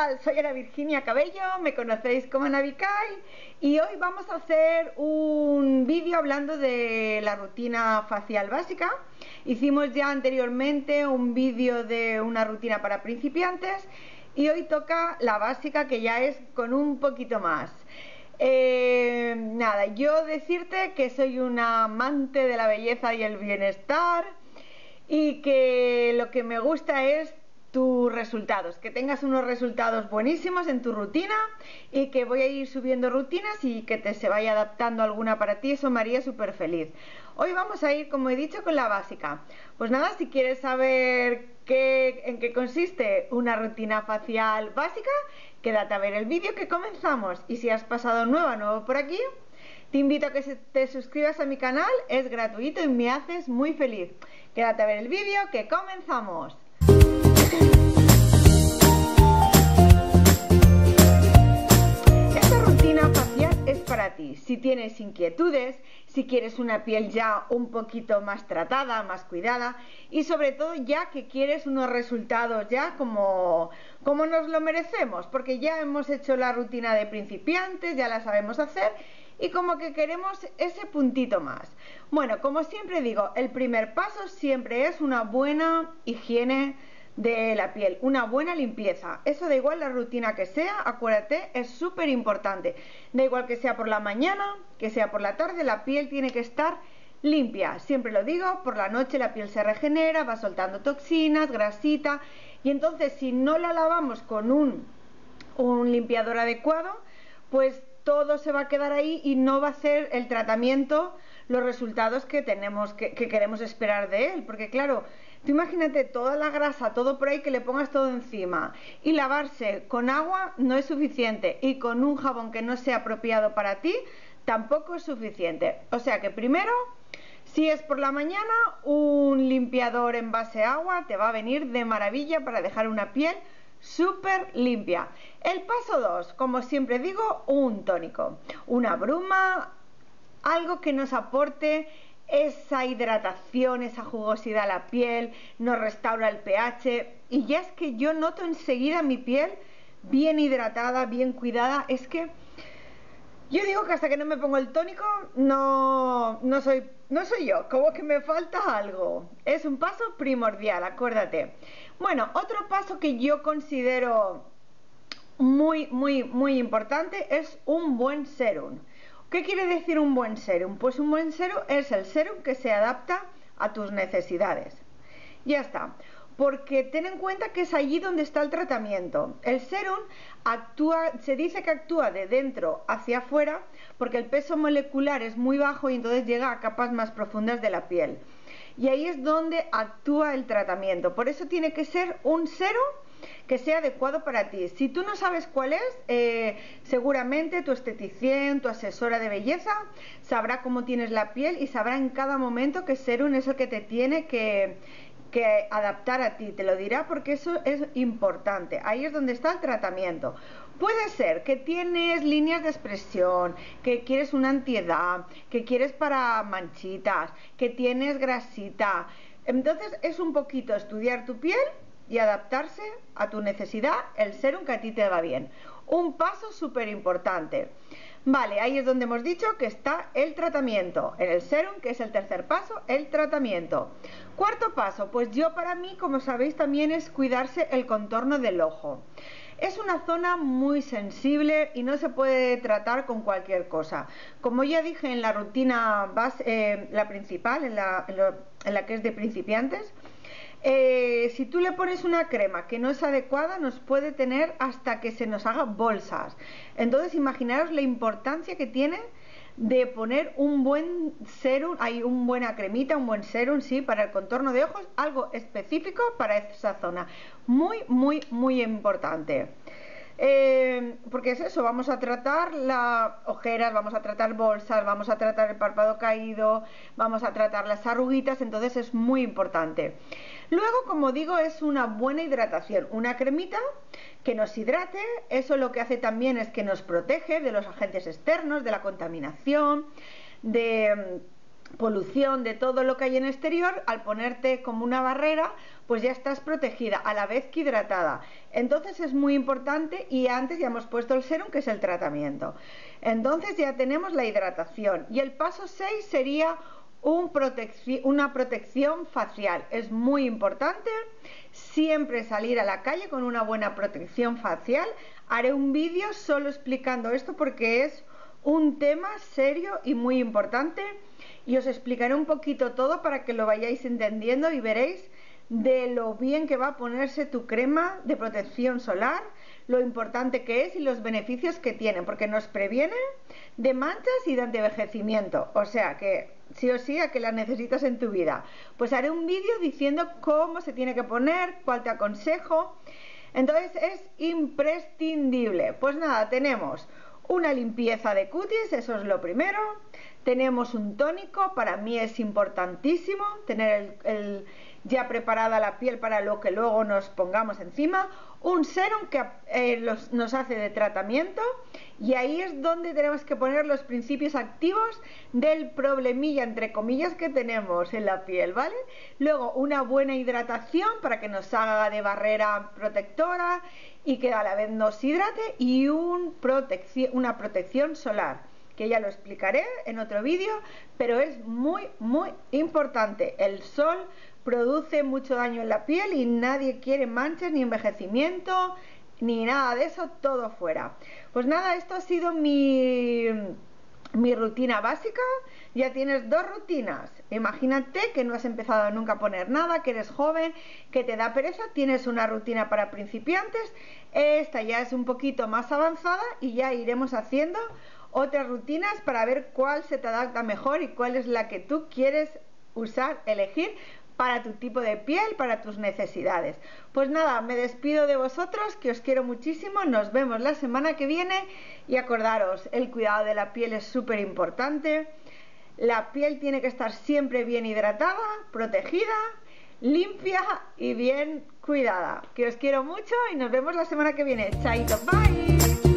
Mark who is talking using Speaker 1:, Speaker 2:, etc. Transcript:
Speaker 1: tal? Soy Ana Virginia Cabello, me conocéis como Ana Vicay, y hoy vamos a hacer un vídeo hablando de la rutina facial básica. Hicimos ya anteriormente un vídeo de una rutina para principiantes y hoy toca la básica, que ya es con un poquito más. Nada, yo decirte que soy una amante de la belleza y el bienestar y que lo que me gusta es tus resultados, que tengas unos resultados buenísimos en tu rutina, y que voy a ir subiendo rutinas y que se vaya adaptando alguna para ti. Eso me haría súper feliz. Hoy vamos a ir, como he dicho, con la básica. Pues nada, si quieres saber en qué consiste una rutina facial básica, quédate a ver el vídeo que comenzamos. Y si has pasado nuevo por aquí, te invito a que te suscribas a mi canal, es gratuito y me haces muy feliz. Quédate a ver el vídeo que comenzamos. Esta rutina facial es para ti. Si tienes inquietudes, si quieres una piel ya un poquito más tratada, más cuidada, y sobre todo ya que quieres unos resultados ya como nos lo merecemos, porque ya hemos hecho la rutina de principiantes, ya la sabemos hacer, y como que queremos ese puntito más. Bueno, como siempre digo, el primer paso siempre es una buena higiene de la piel, una buena limpieza. Eso da igual la rutina que sea, acuérdate, es súper importante. Da igual que sea por la mañana, que sea por la tarde, la piel tiene que estar limpia. Siempre lo digo, por la noche la piel se regenera, va soltando toxinas, grasita, y entonces si no la lavamos con un limpiador adecuado, pues todo se va a quedar ahí y no va a hacer el tratamiento los resultados que queremos esperar de él. Porque claro, tú imagínate toda la grasa, todo por ahí, que le pongas todo encima, y lavarse con agua no es suficiente, y con un jabón que no sea apropiado para ti tampoco es suficiente. O sea que primero, si es por la mañana, un limpiador en base a agua te va a venir de maravilla para dejar una piel súper limpia. El paso 2, como siempre digo, un tónico, una bruma, algo que nos aporte esa hidratación, esa jugosidad a la piel, nos restaura el pH, y ya es que yo noto enseguida mi piel bien hidratada, bien cuidada. Es que yo digo que hasta que no me pongo el tónico no soy yo, como que me falta algo. Es un paso primordial, acuérdate. Bueno, otro paso que yo considero muy importante es un buen sérum. ¿Qué quiere decir un buen sérum? Pues un buen sérum es el sérum que se adapta a tus necesidades. Ya está. Porque ten en cuenta que es allí donde está el tratamiento. El sérum se dice que actúa de dentro hacia afuera, porque el peso molecular es muy bajo y entonces llega a capas más profundas de la piel. Y ahí es donde actúa el tratamiento. Por eso tiene que ser un sérum que sea adecuado para ti. Si tú no sabes cuál es, seguramente tu esteticien, tu asesora de belleza, sabrá cómo tienes la piel y sabrá en cada momento qué sérum es el que te tiene que adaptar a ti. Te lo dirá, porque eso es importante. Ahí es donde está el tratamiento. Puede ser que tienes líneas de expresión, que quieres una antiedad, que quieres para manchitas, que tienes grasita. Entonces es un poquito estudiar tu piel y adaptarse a tu necesidad, el sérum que a ti te va bien. Un paso súper importante. Vale, ahí es donde hemos dicho que está el tratamiento, en el sérum, que es el tercer paso, el tratamiento. Cuarto paso, pues para mí, como sabéis, también es cuidarse el contorno del ojo. Es una zona muy sensible y no se puede tratar con cualquier cosa. Como ya dije en la rutina la principal, en la que es de principiantes, si tú le pones una crema que no es adecuada, nos puede tener hasta que se nos haga bolsas. Entonces imaginaros la importancia que tiene de poner un buen sérum, una buena cremita, un buen sérum, sí, para el contorno de ojos, algo específico para esa zona. Muy importante. Porque es eso, vamos a tratar las ojeras, vamos a tratar bolsas, vamos a tratar el párpado caído, vamos a tratar las arruguitas, entonces es muy importante. Luego, como digo, es una buena hidratación, una cremita que nos hidrate. Eso lo que hace también es que nos protege de los agentes externos, de la contaminación, de polución, de todo lo que hay en exterior, al ponerte como una barrera, pues ya estás protegida a la vez que hidratada. Entonces es muy importante, y antes ya hemos puesto el serum, que es el tratamiento. Entonces ya tenemos la hidratación, y el paso 6 sería una protección facial. Es muy importante siempre salir a la calle con una buena protección facial. Haré un vídeo solo explicando esto porque es un tema serio y muy importante, y os explicaré un poquito todo para que lo vayáis entendiendo y veréis de lo bien que va a ponerse tu crema de protección solar, lo importante que es y los beneficios que tiene, porque nos previene de manchas y de envejecimiento. O sea que sí o sí, a que las necesitas en tu vida. Pues haré un vídeo diciendo cómo se tiene que poner, cuál te aconsejo. Entonces es imprescindible. Pues nada, tenemos una limpieza de cutis, eso es lo primero. Tenemos un tónico, para mí es importantísimo tener ya preparada la piel para lo que luego nos pongamos encima. Un serum que nos hace de tratamiento, y ahí es donde tenemos que poner los principios activos del problemilla, entre comillas, que tenemos en la piel, ¿vale? Luego una buena hidratación para que nos haga de barrera protectora y que a la vez nos hidrate, y una protección solar, que ya lo explicaré en otro vídeo, pero es muy importante. El sol produce mucho daño en la piel y nadie quiere manchas ni envejecimiento ni nada de eso, todo fuera. Pues nada, esto ha sido mi rutina básica. Ya tienes 2 rutinas. Imagínate que no has empezado nunca a poner nada, que eres joven, que te da pereza, tienes una rutina para principiantes. Esta ya es un poquito más avanzada y ya iremos haciendo otras rutinas para ver cuál se te adapta mejor y cuál es la que tú quieres usar, elegir para tu tipo de piel, para tus necesidades. Pues nada, me despido de vosotros, que os quiero muchísimo. Nos vemos la semana que viene, y acordaros, el cuidado de la piel es súper importante. La piel tiene que estar siempre bien hidratada, protegida, limpia y bien cuidada. Que os quiero mucho y nos vemos la semana que viene. Chaito, bye.